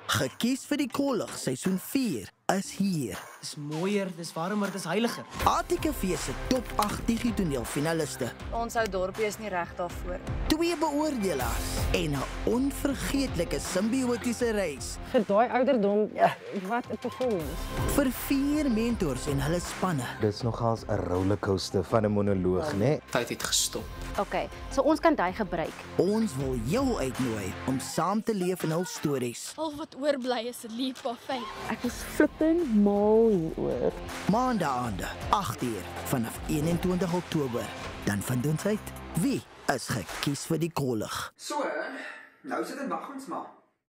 Gekies vir die kollig, seisoen 4, is hier. Dis mooier, dis warmer, dis heiliger. ATKV se top 8 digitoneelfinaliste, Ons ou dorpie is nie reg daarvoor. 2 beoordelaars en 'n onvergeetlike simbiotiese reis Vir daai ouderdom, wat 'n performance. vir 4 mentors en hulle spanne. Dis nogals 'n rollercoaster van 'n monoloog, né? Tyd het gestop. Okay, so ons kan dit gebruik. Ons wil jou uitnooi om saam te leef in hul stories. Al wat oorbly is 'n leap of faith. Ek is flippend mal hieroor. Maandaande, 8uur, vanaf 21 Oktober. Dan vind ons uit wie is gekies vir die kollig. So, nou sit en wag ons maar.